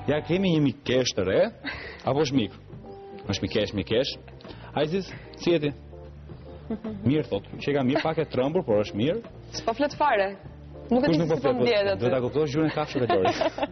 Ja kemi një mikesh të re, apo është mik? Është mikesh. Ajzis, si jeti? Mirë, thot. Që ka mirë, pak e trëmbur, por është mirë. S'po flet fare. Nuk e di si po ndjehet aty. Do ta kuptosh gjuhën e kafshëve Lori.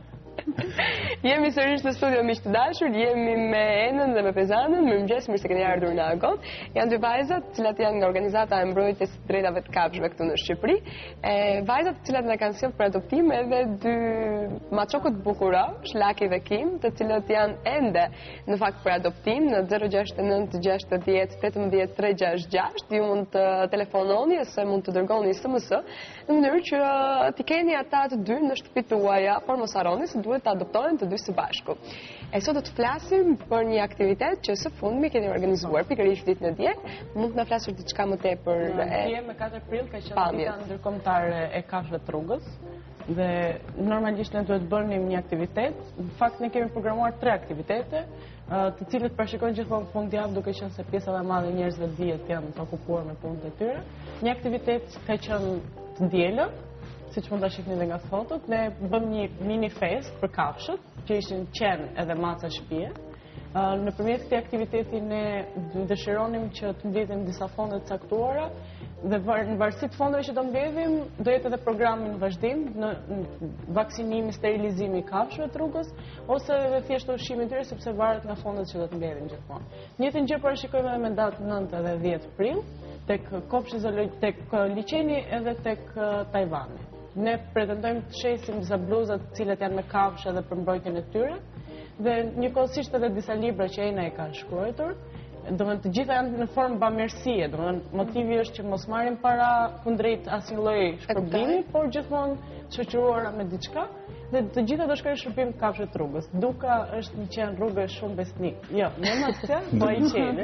Jemi sërish në studio miq të dashur, jemi me Enën dhe me Pezanën. Mirëmëngjes, mirë se keni ardhur në Agon. Janë dy vajzat, të cilat janë nga organizata e mbrojtjes së drejtave të kafshëve këtu në Shqipëri. Vajzat të cilat na kanë sjellë për adoptim edhe dy maçokë të bukurosh, Laki dhe Kim, të cilët janë ende në fakt për adoptim në 069 60 18 366. Ju mund të telefononi ose mund të dërgoni SMS në mënyrë që t'i keni ata të dy në shtëpitë tuaja, por mos harroni se duhet të adoptohen të dy së bashku. Sot do të flasim për një aktivitet që së fundmi keni organizuar pikërisht ditën e dje. Mund të na flasësh diçka më tepër? Dje me 4 prill ka qenë dita ndërkombëtare e kafshëve të rrugës dhe normalisht ne duhet bënim një aktivitet. Në fakt ne kemi programuar 3 aktivitete, të cilët parashikojnë gjithmonë fundjavë, duke qenë se pjesa më e madhe e njerëzve dihet janë të okupuar me punët e tyre. Një aktivitet ka qenë të dielën, siç mund ta shihni edhe nga fotot, ne bëm një mini fest për kafshët, që ishin qenë edhe maca shtëpie. Nëpërmjet këtij aktiviteti ne dëshironim që të mbledhim disa fonde të caktuara dhe në varësi të fondeve që do mbledhim, do jetë edhe programi në vazhdim në vaksinimi, sterilizimi i kafshëve të rrugës ose edhe thjesht ushqimi i tyre, sepse varet nga fondet që do të mbledhim gjithmonë. Njëjtën gjë parashikojmë edhe me datë 9 dhe 10 prill tek kopshti tek liçeni edhe tek Tajvani. Ne pretendojmë të shesim disa bluzat të cilat janë me kafshë edhe për mbrojtjen e tyre dhe njëkohësisht edhe disa libra që Ena e ka shkruar. Domethënë të gjitha janë në formë bamirësie, domethënë motivi është që mos marrim para kundrejt asnjë lloji shpërblimi, por gjithmonë shoqëruara me diçka dhe të gjitha do shkojnë në shërbim të kafshëve të rrugës. Duka është një qen rrugë shumë besnik. Jo, në mace, po ai qeni.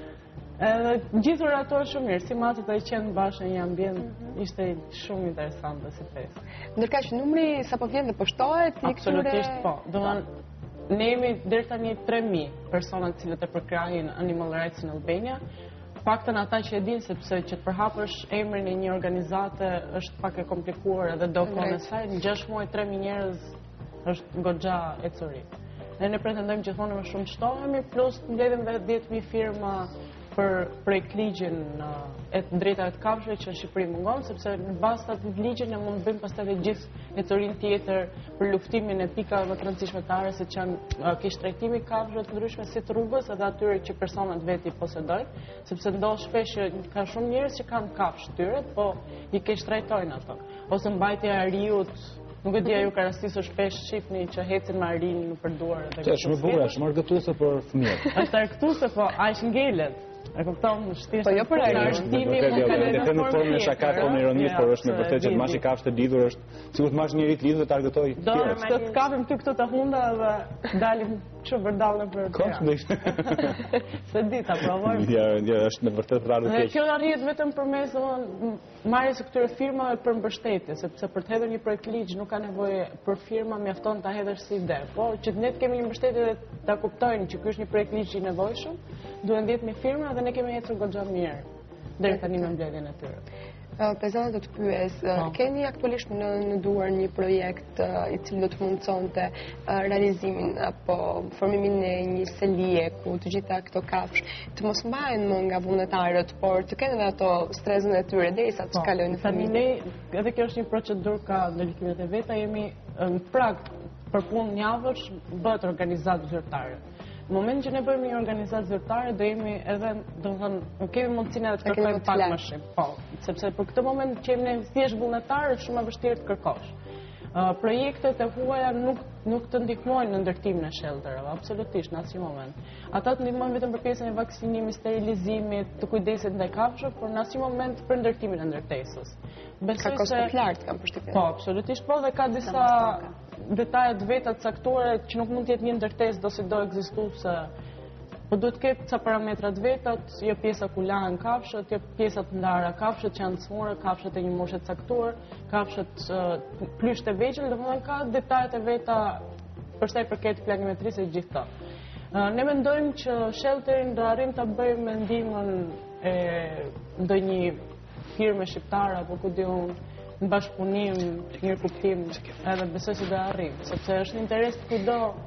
Edhe gjithur ato shumë mirë, si macet ai qenë bashkë në një ambient, ishte shumë interesante si festë. Ndërkaq numri sapo vjen dhe poshtohet i këtyre. Absolutisht po. Domethënë ne jemi deri tani 3000 persona të cilët e përkrahin Animal Rights in Albania. Paktën ata që e dinë, sepse që të përhapësh emrin e një organizate është pak e komplikuar edhe do kohë e saj. Në 6 muaj 3000 njerëz është goxha e curit. Ne pretendojmë gjithmonë më shumë të shtohemi, plus mbledhim edhe 10.000 firma për projekt ligjin e drejtave të kafshëve që në Shqipëri mungon, sepse në bazë të atij ligji ne mund të bëjmë pastaj edhe gjithë ecurinë tjetër për luftimin e pikave të rëndësishme të arës, siç janë keq trajtimi i kafshëve të ndryshme si të rrugës edhe atyre që personat veti posedojnë, sepse ndodh shpesh që ka shumë njerëz që kanë kafshë tyre, po i keq trajtojnë ato. Ose mbajtja e ariut. Nuk e di, ju ka rastisur shpesh shifni që ecin me arin në përduar edhe. Është shumë e bukur, shumë argëtuese për fëmijët. Është argëtuese, po aq ngelet. E kupton, shtesë. Po jo për argëtimi, mund të kenë në formë shaka, formë ironisë, por është me vërtetë që të mash i kafshë të lidhur është sikur të mash njëri të lidhur dhe të argëtoj. Do të kapim ty këtu të hunda dhe dalim çu vërdallë për të. Se dita provojmë. Ja, është me vërtetë rradhë keq. Kjo arrihet vetëm përmes marrjes së këtyre firmave për mbështetje, sepse për të hedhur një projekt ligj nuk ka nevojë për firma, mjafton ta hedhësh si ide. Po që ne kemi një mbështetje dhe ta kuptojnë që ky është një projekt ligj i nevojshëm, duhen 10.000 firma dhe ne kemi ecur goxha mirë deri tani me mbledhjen e tyre. Pezana do të pyes, keni aktualisht në duar një projekt i cili do të mundësonte realizimin apo formimin e një selie ku të gjitha këto kafshë të mos mbahen më nga vullnetarët, por të kenë edhe ato stresën e tyre derisa të kalojnë në familje. Ne, edhe kjo është një procedurë ka ndërlikimet e veta, jemi në prag për punë javësh bëhet organizatë zyrtare. Në moment që ne bëjmë një organizatë zyrtare, do jemi edhe, domethënë, kemi mundësinë edhe të kërkojmë pak më shumë. Po, sepse për këtë moment që jemi ne thjesht vullnetarë, është shumë e vështirë të kërkosh. Projektet e huaja nuk të ndihmojnë në ndërtimin e shelterave, absolutisht në asnjë moment. Ata të ndihmojnë vetëm për pjesën e vaksinimit, sterilizimit, të kujdesit ndaj kafshëve, por në asnjë moment për ndërtimin e ndërtesës. Ka kosto të lartë kam përshtypjen. Po, absolutisht po, dhe ka disa detajet veta të caktuara që nuk mund të jetë një ndërtesë do si do ekzistuese. Po duhet të ketë ca parametrat vetat, jo pjesa ku lahen kafshët, jo pjesat ndara, kafshët që janë të smurë, kafshët e një moshe të caktuar, kafshët plysht e vegjël, domethënë ka detajet e veta për sa i përket planimetrisë e gjithë këto. Ne mendojmë që shelterin do arrim ta bëjmë me ndihmën e ndonjë firme shqiptare apo ku diun në bashkëpunim, mirë kuptim, edhe besoj se do arrim, sepse është në interes të kujdo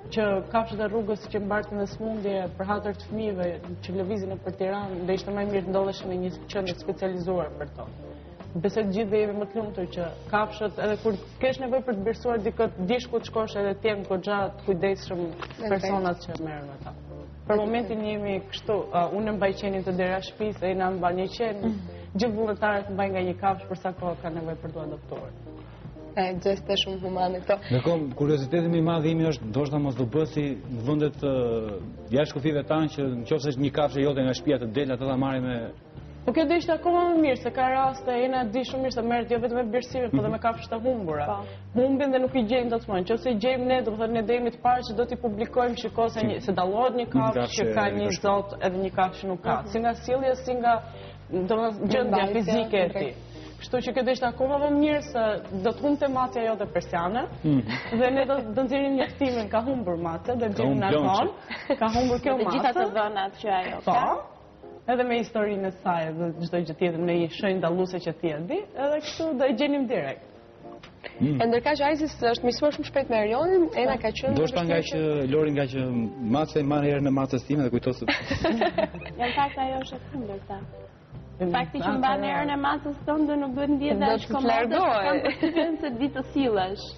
që kafshët e rrugës që mbartin dhe smundje për hatër të fëmijëve që lëvizin për Tiranë, dhe ishte më mirë të ndodheshin në një qendër specializuar për to. Besoj të gjithë dhe jemi më të lumtur që kafshët, edhe kur kesh nevojë për të birsuar dikët, dish ku të shkosh edhe të jenë goxha të kujdesshëm personat që merren ata. Për momentin jemi kështu, unë mbaj qenin të dera shtëpisë, ai na mban një qen, gjithë vullnetarët mbajnë nga një kafshë për sa kohë kanë nevojë për të adoptuar. Gjeste shumë humane këto. Ndërkohë, kurioziteti më i madh imi është ndoshta mos do bësi në vendet jashtë kufive tanë që nëse është një kafshë jote nga shtëpia të del, atë ta marrim me. Po kjo do ishte akoma më mirë, se ka raste, jena di shumë mirë se merret jo vetëm me birësime, por edhe me kafshë të humbura. Humbin dhe nuk i gjejmë dot më. Nëse i gjejmë ne, do të thotë ne demi të parë që do t'i publikojmë shikoj se dallohet një kafshë që ka një zot edhe një kafshë nuk ka. Si nga sjellja, si nga gjendja fizike e tij. Kështu që kjo do ishte akoma më mirë se do të humbte macja jote persiane dhe ne do nxjerrim njoftimin ka humbur macja, do gjejmë në aton, ka humbur kjo macë. Gjithë ato dhënat që ajo ka. Edhe me historinë e saj dhe çdo gjë tjetër me një shenjë dalluese që ti e di, edhe kështu do e gjenim direkt. Ndërkaq Ajzis është mësuar shumë shpejt me Erionin, Ena ka qenë. Ndoshta nga që Lori nga që maca i marr herën e macës time dhe kujtos se Në fakt ajo është e kundërta. Fakti që mban erën e macës tonë do nuk duhet ndihet dash komode, kam përshtypjen se di të sillesh.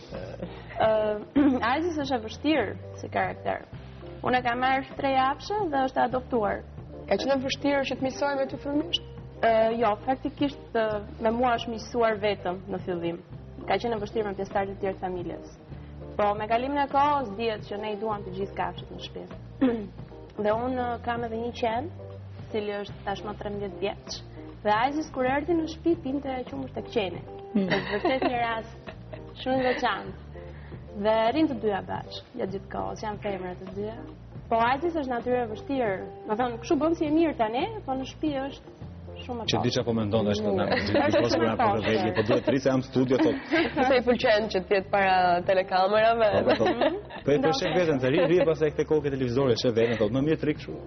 Ajzis është e vështirë si karakter. Unë e kam marrë 3 japshe dhe është adoptuar. Ka qenë vështirë që të mësoj me ty fillimisht? Jo, faktikisht me mua është mësuar vetëm në fillim. Ka qenë vështirë me pjesëtarët e tjerë të familjes. Po me kalimin e kohës dihet që ne i duam të gjithë kafshët në shtëpi. Dhe unë kam edhe një qen, i cili është tashmë 13 vjeç. Dhe Ajzis kur erdhi në shtëpi pinte qumësht tek qeni. Është vërtet një rast shumë i veçantë. Dhe rinë të dyja bashkë, gjatë gjithë kohës, janë femra të dyja. Po Ajzis është natyrë e vështirë. Do thonë, kështu bën si e mirë tani, po në shtëpi është shumë e që di çfarë po mendon është në po duhet të rrisë jam studio thotë. Se i pëlqen që të jetë para telekamerave. Po e përshën veten të ri pastaj këtë kokë televizore shë veten thotë më mirë trik kështu.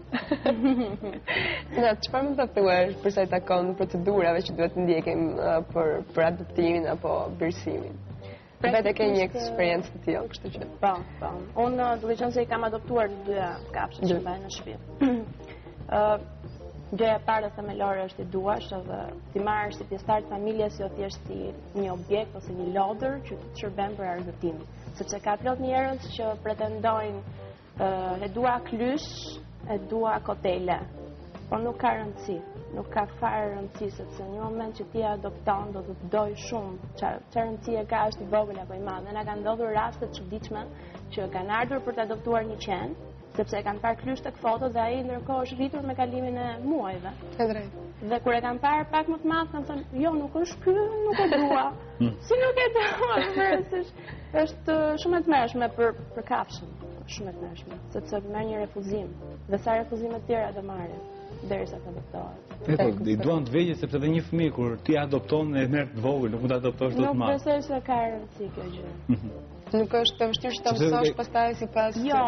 Na çfarë mund të thuash për sa i takon procedurave që duhet të ndjekim për adoptimin apo birësimin? Vetë ke një eksperiencë të tillë, kështu që. Po. Unë duhet të thënë se i kam adoptuar 2 kafshë që mbajnë në shtëpi. Gjëja e parë themelore është i duash edhe ti marrësh si pjesëtar të familjes jo thjesht si një objekt ose një lodër që të shërben për argëtim. Sepse ka plot njerëz që pretendojnë e dua klysh, e dua kotele. Por nuk ka rëndësi. Nuk ka fare rëndësi, sepse në një moment që ti adopton do të doj shumë. Çfarë rëndësie ka është i vogël apo i madh. Na kanë ndodhur raste të çuditshme që kanë ardhur për të adoptuar një qen, sepse e kanë parë klysh tek fotot dhe ai ndërkohë është rritur me kalimin e muajve. Të drejtë. Dhe kur e kanë parë pak më të madh kanë thënë, "Jo, nuk është ky, nuk e dua." Si nuk e dua? Është shumë e tmerrshme për kafshën. Shumë e tmerrshme, sepse merr një refuzim dhe sa refuzime të tjera do marrë derisa të adoptohet. I duan të vegjël sepse edhe një fëmijë kur ti adopton e merr të vogël, nuk mund ta adoptosh dot më. Nuk besoj se ka rëndësi kjo gjë. Nuk është të vështirë që ta mësosh pastaj sipas. Jo,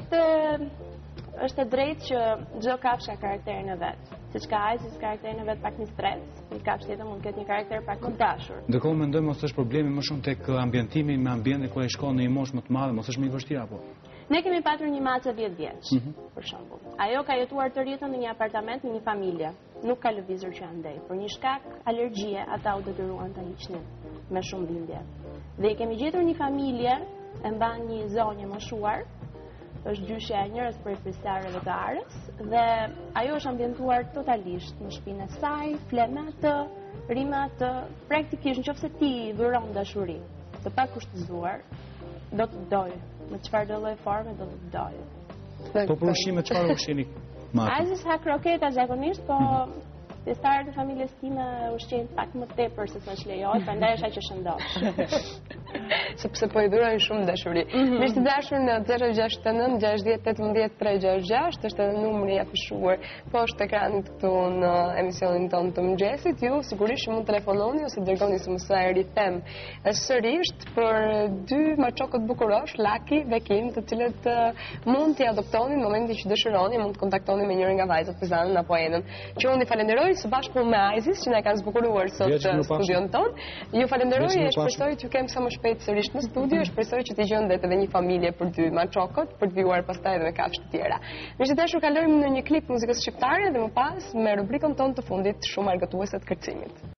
është e drejtë që çdo kafshë ka karakterin e vet. Siç ka Ajzis karakterin e vet pak një stres, një kafshë tjetër mund të ketë një karakter pak më dashur. Ndërkohë mendoj mos është problemi më shumë tek ambientimi me ambientin ku ai shkon në një moshë më të madhe, mos është më i vështirë apo? Ne kemi patur një macë 10 vjeç, për shembull. Ajo ka jetuar të rritën në një apartament me një familje. Nuk ka lëvizur që andej. Për një shkak alergjie, ata u detyruan ta hiqnin me shumë bindje. Dhe i kemi gjetur një familje, e mban një zonjë moshuar, është gjyshja e njërës për prisarëve të Arës, dhe ajo është ambientuar totalisht në shtëpinë e saj, fle me atë, ri me atë, praktikisht nëse ti dhuron dashuri të pakushtëzuar, do të dojë. Me çfarë do lloj forme do të dojë. Po për ushqime çfarë ushqeni? Ajzis ha kroketa zakonisht, po pjesëtarët e familjes time ushqejnë pak më tepër se sa lejohet, prandaj është aq e shëndosh. Sepse po i dhurojnë shumë dashuri. Miq të dashur, në 069 60 18 366 është edhe numri i afishuar poshtë ekranit këtu në emisionin tonë të mëngjesit. Ju sigurisht mund të telefononi ose dërgoni SMS-a Rithem. Sërish për 2 maçokët bukurosh, Laki dhe Kim, të cilët mund t'i adoptoni në momentin që dëshironi, mund të kontaktoni me njërin nga vajzat Pizanën apo Enën. Që unë i falenderoj së bashku me Ajzis që na kanë zbukuruar sot studion tonë. Ju falenderoj e shpresoj t'ju kem sa më shpejt shpejt sërish në studio, shpresoj që t'i gjendet edhe një familje për dy maçokët, për të vjuar pastaj edhe me kafshë të tjera. Miqtë dashur, kalojmë në një klip muzikës shqiptare dhe më pas me rubrikën tonë të fundit shumë argëtuese të kërcimit.